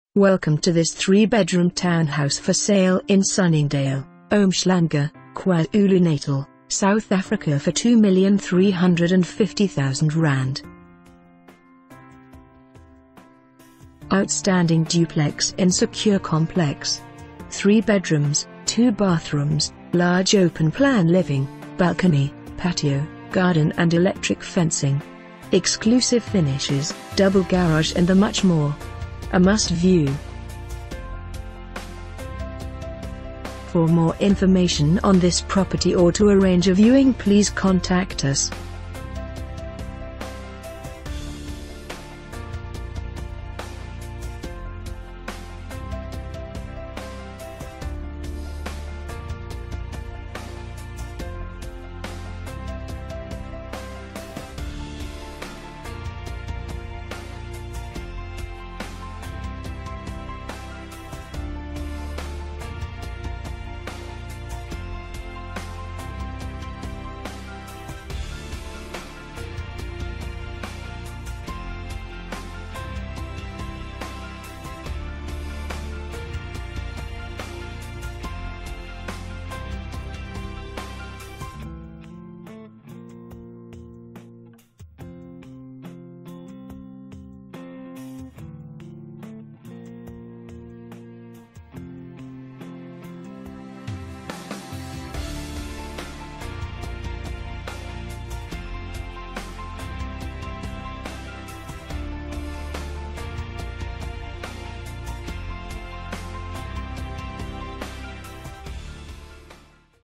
Welcome to this 3-bedroom townhouse for sale in Sunningdale, Umhlanga, KwaZulu Natal, South Africa for R2,350,000. Outstanding duplex in secure complex. 3 bedrooms, 2 bathrooms, large open-plan living, balcony, patio, garden and electric fencing. Exclusive finishes, double garage and much more. A must-view. For more information on this property or to arrange a viewing, please contact us.